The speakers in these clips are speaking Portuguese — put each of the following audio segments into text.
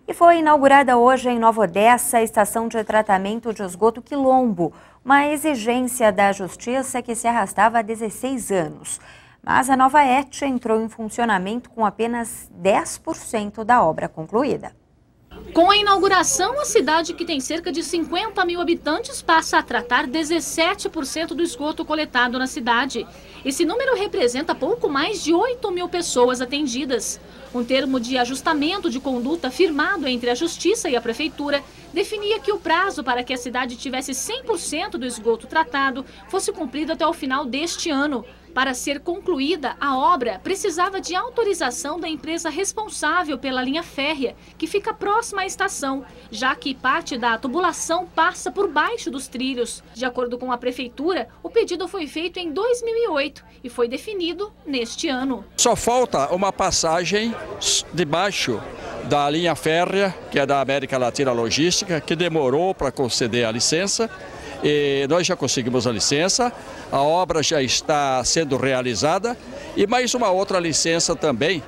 E foi inaugurada hoje em Nova Odessa a estação de tratamento de esgoto Quilombo, uma exigência da Justiça que se arrastava há 16 anos. Mas a nova ET entrou em funcionamento com apenas 10% da obra concluída. Com a inauguração, a cidade, que tem cerca de 50 mil habitantes, passa a tratar 17% do esgoto coletado na cidade. Esse número representa pouco mais de 8 mil pessoas atendidas. Um termo de ajustamento de conduta firmado entre a Justiça e a Prefeitura definia que o prazo para que a cidade tivesse 100% do esgoto tratado fosse cumprido até o final deste ano. Para ser concluída, a obra precisava de autorização da empresa responsável pela linha férrea, que fica próxima à estação, já que parte da tubulação passa por baixo dos trilhos. De acordo com a Prefeitura, o pedido foi feito em 2008 e foi definido neste ano. Só falta uma passagem debaixo da linha férrea, que é da América Latina Logística, que demorou para conceder a licença. E nós já conseguimos a licença, a obra já está sendo realizada e mais uma outra licença também,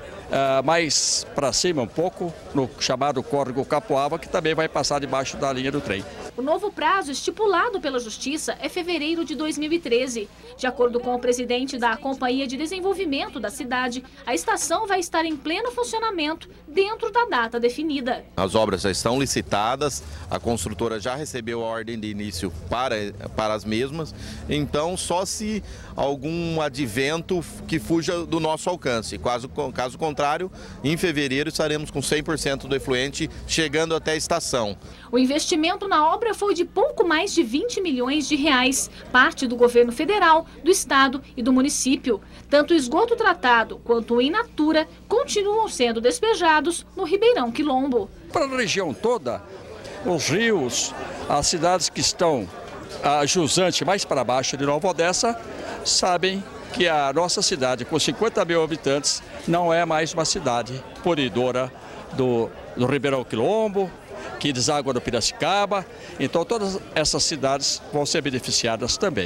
mais para cima um pouco, no chamado Córrego Capoava, que também vai passar debaixo da linha do trem. O novo prazo estipulado pela Justiça é fevereiro de 2013. De acordo com o presidente da Companhia de Desenvolvimento da cidade, a estação vai estar em pleno funcionamento dentro da data definida. As obras já estão licitadas, a construtora já recebeu a ordem de início para as mesmas, então só se algum advento que fuja do nosso alcance. Caso contrário, em fevereiro estaremos com 100% do efluente chegando até a estação. O investimento na obra foi de pouco mais de 20 milhões de reais, parte do governo federal, do estado e do município. Tanto o esgoto tratado quanto o in natura continuam sendo despejados no Ribeirão Quilombo. Para a região toda, os rios, as cidades que estão a jusante mais para baixo de Nova Odessa, sabem que a nossa cidade, com 50 mil habitantes, não é mais uma cidade poluidora do Ribeirão Quilombo, que deságua no Piracicaba. Então todas essas cidades vão ser beneficiadas também.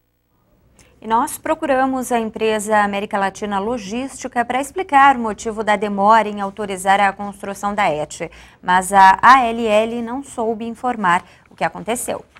E nós procuramos a empresa América Latina Logística para explicar o motivo da demora em autorizar a construção da ET, mas a ALL não soube informar o que aconteceu.